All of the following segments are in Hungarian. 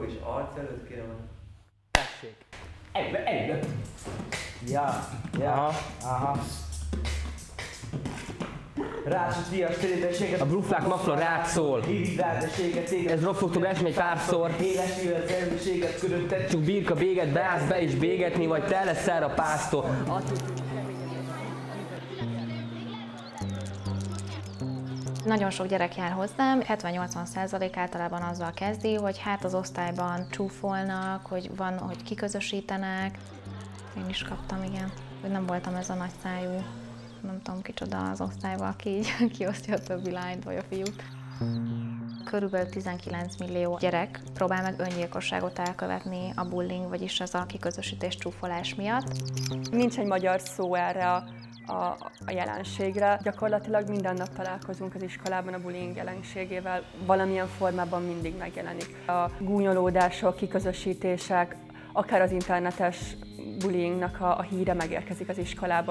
és arc előtt kérem. Tessék. Egybe. Ja. Aha. Rácsot díjas térítességet. A bruflák mafla rád szól. Ez rá fogtok esni egy párszor. Éles élet erőséget körültet. Csak birka béget, beállsz be is bégetni, vagy te leszel a pásztor. Nagyon sok gyerek jár hozzám, 70-80% általában azzal kezdi, hogy hát az osztályban csúfolnak, hogy van, hogy kiközösítenek. Én is kaptam, igen. Hogy nem voltam ez a nagy szájú, nem tudom kicsoda az osztályban, aki így kiosztja a többi lányt vagy a fiút. Körülbelül 19 millió gyerek próbál meg öngyilkosságot elkövetni a bullying, vagyis az a kiközösítés csúfolás miatt. Nincs egy magyar szó erre a jelenségre. Gyakorlatilag minden nap találkozunk az iskolában a bullying jelenségével, valamilyen formában mindig megjelenik. A gúnyolódások, kiközösítések, akár az internetes bullyingnak a híre megérkezik az iskolába.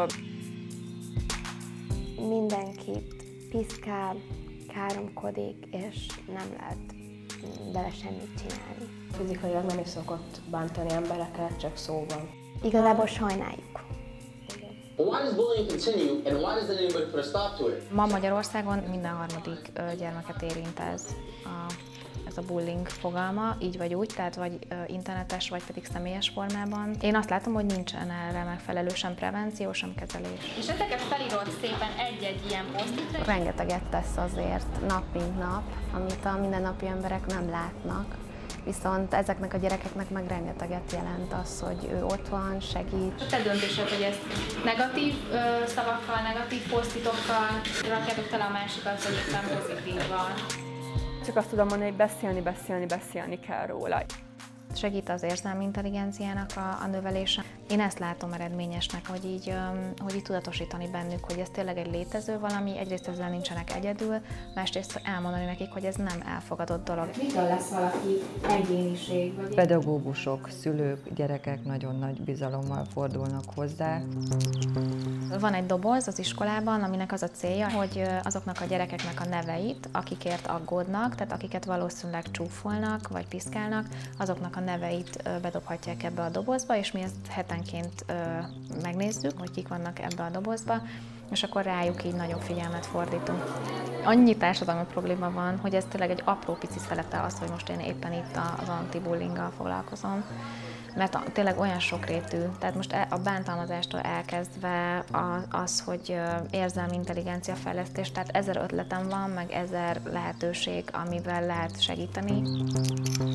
Mindenkit piszkál, káromkodik, és nem lehet vele semmit csinálni. Fizikailag nem is szokott bántani embereket, csak szóban. Igazából sajnáljuk. Why does bullying continue and why doesn't anybody put a stop to it? Ma Magyarországon minden harmadik gyermeket érint ez a bullying fogalma, így vagy úgy, tehát vagy internetes, vagy pedig személyes formában. Én azt látom, hogy nincsen erre megfelelő sem prevenció, sem kezelés. És ezeket felírod szépen egy-egy ilyen posztitre? Rengeteget tesz azért nap mint nap, amit a mindennapi emberek nem látnak. Viszont ezeknek a gyerekeknek meg rengeteget jelent az, hogy ő ott van, segít. A te döntésed, hogy ezt negatív szavakkal, negatív posztitokkal rakjátok tele a másikat, hogy éppen pozitívan. Csak azt tudom mondani, hogy beszélni kell róla. Segít az érzelmi intelligenciának a növelése. Én ezt látom eredményesnek, hogy így tudatosítani bennük, hogy ez tényleg egy létező valami, egyrészt ezzel nincsenek egyedül, másrészt elmondani nekik, hogy ez nem elfogadott dolog. Mitől lesz valaki egyéniség? Vagy... Pedagógusok, szülők, gyerekek nagyon nagy bizalommal fordulnak hozzá. Van egy doboz az iskolában, aminek az a célja, hogy azoknak a gyerekeknek a neveit, akikért aggódnak, tehát akiket valószínűleg csúfolnak vagy piszkálnak, azoknak a neveit bedobhatják ebbe a dobozba, és mi ezt hetenként megnézzük, hogy kik vannak ebbe a dobozba, és akkor rájuk így nagyobb figyelmet fordítunk. Annyi társadalmi probléma van, hogy ez tényleg egy apró pici szelete az, hogy most én éppen itt az anti-bullyinggal foglalkozom. Mert tényleg olyan sokrétű, tehát most a bántalmazástól elkezdve az, hogy érzelmi intelligencia fejlesztés, tehát 1000 ötletem van, meg 1000 lehetőség, amivel lehet segíteni.